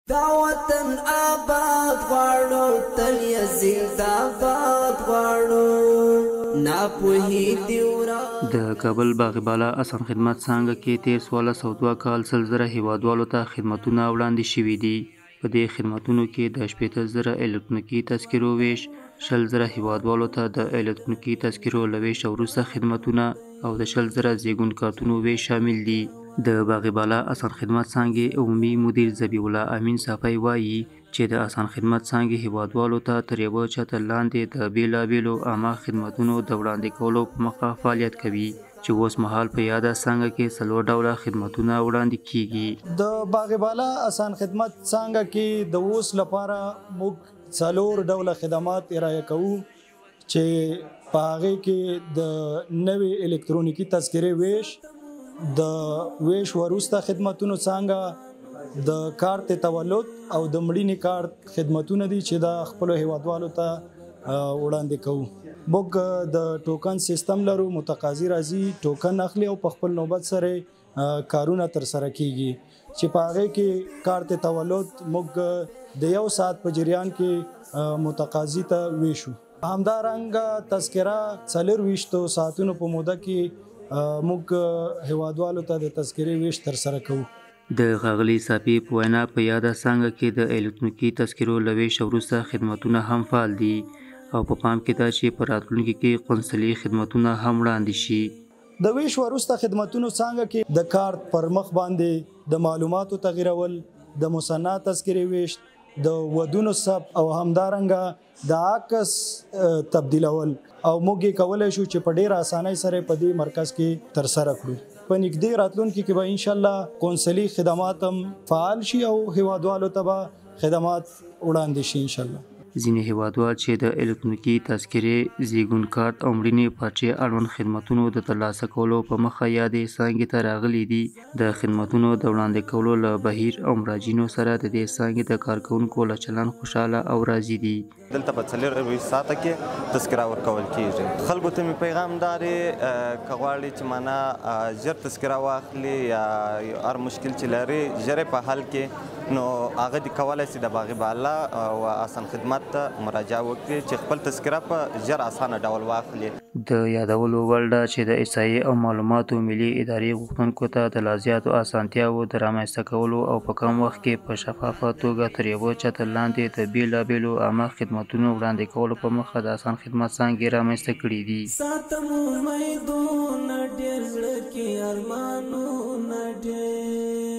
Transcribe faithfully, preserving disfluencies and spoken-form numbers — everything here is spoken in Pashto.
دا وطن آباد غواړو تل یې زنده‌باد غواړو ناپوهي دې ورا. د کابل باغبالا اسان خدمت څانګه کې تیر څوارلس سوه دوه کال سل زره هیوادوالو ته خدمتونه وړاندې شوي دي. په دې خدمتونو کې د شپېته زره الکترونیکي تذکرو ویش، شل زره هیوادوالو ته د الکترونیکي تذکرو له ویش وروسته خدمتونه او د شل زره زیږون کارتونو ویش شامل دي. د باغبالا اسان خدمت څانګې عمومي مدیر ذبیح الله امین صافی وایي چې د اسان خدمت څانګې هیوادوالو ته تر یوه چتر لاندې د بېلابېلو عامه خدمتونو د وړاندې کولو په موخه فعالیت کوي چې اوس مهال په یاده څانګه کې څلور ډوله خدمتونه وړاندې کیږي. د باغبالا اسان خدمت څانګه کې د اوس لپاره موږ څلور ډوله خدمات ارائه کوو چې په هغې کې د نوې الکترونیکي تذکرې ویش، د ویش وروسته خدمتونو څانګه، د کارت تولد او د مړینې کارت خدمتونه دي چې د خپلو هیوادوالو ته وړاندې کوو. موږ د ټوکن سیستم لرو، متقاضي راځي ټوکن اخلي او په خپل نوبت سره کارونه ترسره کیږي چې په هغې کې کارت تولد موږ د یو ساعت په جریان کې متقاضي ته ویشو. همدارنګه تذکره څلور ویشتو ساعتونو په موده کې موږ هیوادوالو ته د تذکرې ویش ترسره کوو. د ښاغلي صافي په وینا په یاده څانګه کې د الکترونیکي تذکرو له ویش وروسته خدمتونه هم فعال دي او په پام کې ده چې په راتلونکي کې قونسلي خدمتونه هم وړاندې شي. د ویش وروسته خدمتونو څانګه کې د کارت پر مخ باندې د معلوماتو تغیرول، د مصنع تذکرې ویش، د ودونو ثبت او همدارنګه د عکس تبدیلول او موږ یې کولی شو چې په ډېره اسانۍ سره په دې مرکز کې ترسره کړو. په نږدې راتلونکي کې به انشاءالله قونسلي خدمات هم فعال شي او هیوادوالو ته به خدمات وړاندې شي انشاءالله. ځینې هیوادوال چې د الکترونیکي تذکرې، زیږون کارت او مړینې پارچې اړوند خدمتونو د ترلاسه کولو په مخه یادې څانګې ته راغلي دي، د خدمتونو د وړاندې کولو له بهیر او مراجعینو سره د دې څانګې د کارکوونکو له چلند خوشحاله او راضي دي. دلته په څلورویشت ساعته کې تذکره ورکول کیږي. خلکو ته مې پیغام دارې که غواړي چې معنا ژر تذکره واخلي یا هر مشکل چې لري ژر په حل کې، نو هغه دې کولی شي د باغبالا او اسان خدمت ته مراجعه وکړي چې خپل تذکره په ژر اسانه ډول واخلي. د یادولو وړ ده چې د احصایې او معلوماتو ملي ادارې غوښتونکو ته د لا زیاتو اسانتیاوو د رامنځته کولو او په کم وخت کې په شفافه توګه تر یوه چتر لاندې د بېلابېلو عامه خدمتونو وړاندې کولو په موخه د اسان خدمت څانګې رامنځته کړي دي. ساتم امیدونه ډېر زړه کې ارمانونه ډېر